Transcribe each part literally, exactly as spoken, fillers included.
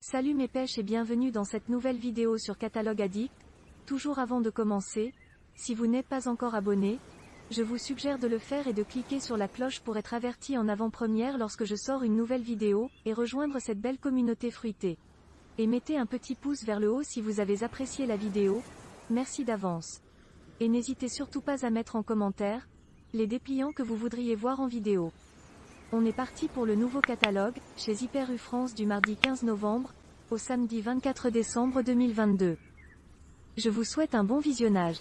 Salut mes pêches et bienvenue dans cette nouvelle vidéo sur Catalogue Addict. Toujours avant de commencer, si vous n'êtes pas encore abonné, je vous suggère de le faire et de cliquer sur la cloche pour être averti en avant-première lorsque je sors une nouvelle vidéo, et rejoindre cette belle communauté fruitée. Et mettez un petit pouce vers le haut si vous avez apprécié la vidéo, merci d'avance. Et n'hésitez surtout pas à mettre en commentaire les dépliants que vous voudriez voir en vidéo. On est parti pour le nouveau catalogue, chez Hyper U France du mardi quinze novembre, au samedi vingt-quatre décembre deux mille vingt-deux. Je vous souhaite un bon visionnage.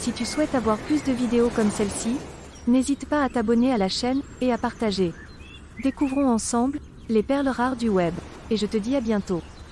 Si tu souhaites avoir plus de vidéos comme celle-ci, n'hésite pas à t'abonner à la chaîne, et à partager. Découvrons ensemble, les perles rares du web. Et je te dis à bientôt.